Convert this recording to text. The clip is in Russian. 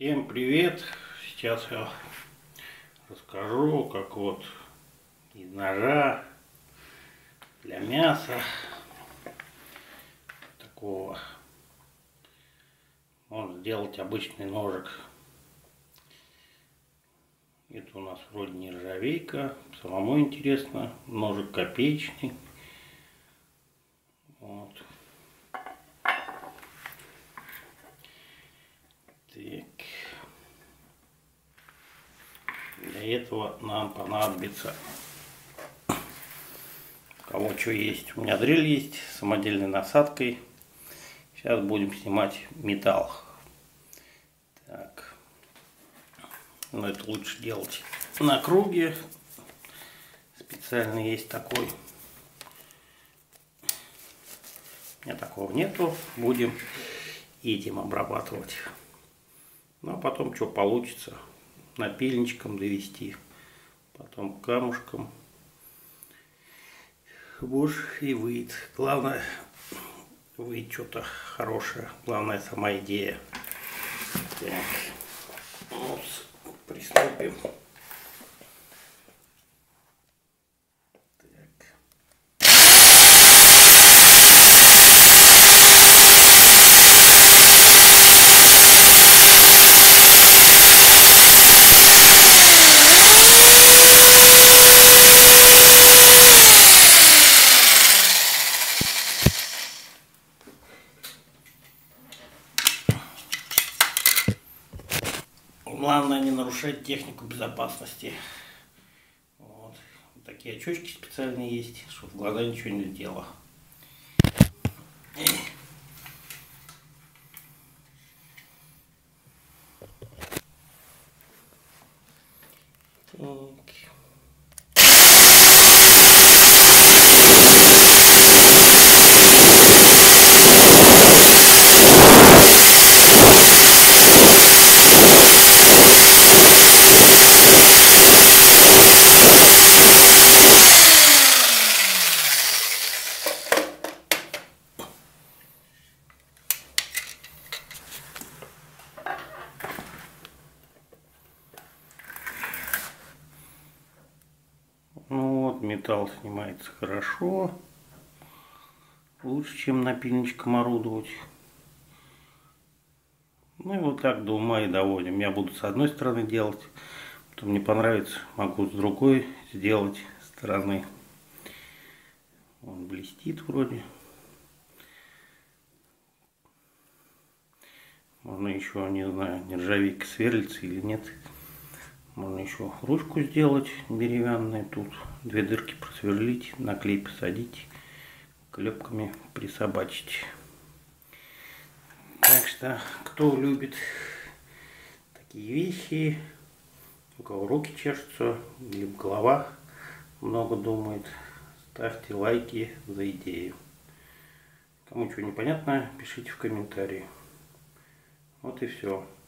Всем привет! Сейчас я расскажу, как вот из ножа для мяса такого можно сделать обычный ножик. Это у нас вроде нержавейка, самому интересно, ножик копеечный. Вот. Так. Для этого нам понадобится, у кого что есть. У меня дрель есть с самодельной насадкой. Сейчас будем снимать металл. Так. Но это лучше делать на круге. Специально есть такой. У меня такого нету. Будем этим обрабатывать. Ну а потом что получится. Напильничком довести. Потом камушком. Может и выйдет. Главное выйдет что-то хорошее. Главное сама идея. Так. Вот. Приступим. Главное не нарушать технику безопасности. Вот. Такие очечки специальные есть, чтобы в глаза ничего не летело. Так. Ну вот, металл снимается хорошо. Лучше, чем напильничком орудовать. Ну и вот так до ума и доводим. Я буду с одной стороны делать. Потом не понравится, могу с другой сделать стороны. Он блестит вроде. Можно еще, не знаю, нержавейка сверлится или нет. Можно еще ручку сделать деревянную. Тут две дырки просверлить, на клей посадить, клепками присобачить. Так что, кто любит такие вещи, у кого руки чешутся, либо голова много думает, ставьте лайки за идею. Кому что непонятно, пишите в комментарии. Вот и все.